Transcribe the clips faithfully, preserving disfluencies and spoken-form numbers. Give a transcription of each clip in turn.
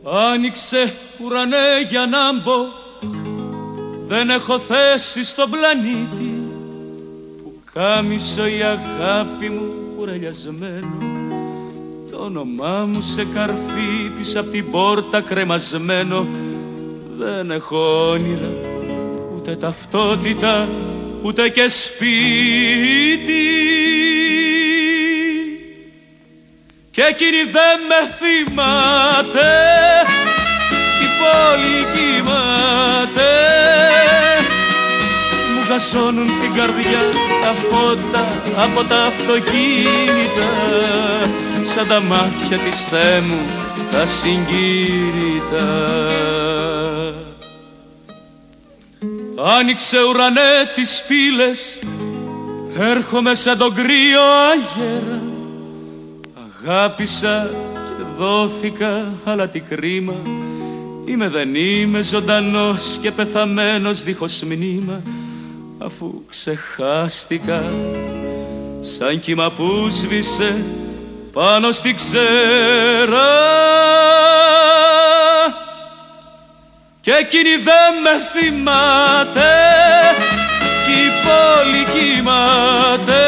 Άνοιξε ουρανέ για να μπω, δεν έχω θέση στον πλανήτη, που κάμισο η αγάπη μου κουρελιασμένο, το όνομά μου σε καρφί πίσω απ' την πόρτα κρεμασμένο. Δεν έχω όνειρα, ούτε ταυτότητα, ούτε και σπίτι, και εκείνη δεν με θυμάται, η πόλη κοιμάται. Μου γασώνουν την καρδιά τα φώτα από τα αυτοκίνητα, σαν τα μάτια της Θεέ μου τα συγκίνητα. Άνοιξε ουρανέ τις πύλες, έρχομαι σαν τον κρύο αγέρα. Αγάπησα και δόθηκα, αλλά τι κρίμα, είμαι δεν είμαι, ζωντανός και πεθαμένος δίχως μνήμα, αφού ξεχάστηκα σαν κύμα που σβήσε πάνω στη ξέρα. Και εκείνη δεν με θυμάται, κι η πόλη κοιμάται,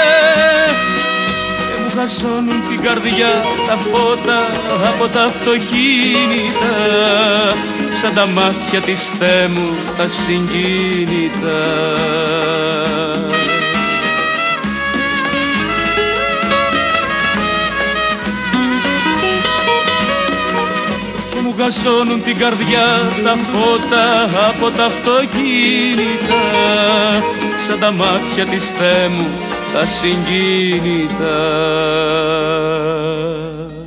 και μου χασώνουν την καρδιά τα φώτα από τα αυτοκίνητα, σαν τα μάτια της Θεέ μου τα συγκίνητα. Μου γασώνουν την καρδιά τα φώτα από τα αυτοκίνητα, σαν τα μάτια της Θεέ μου τα συγκίνητα.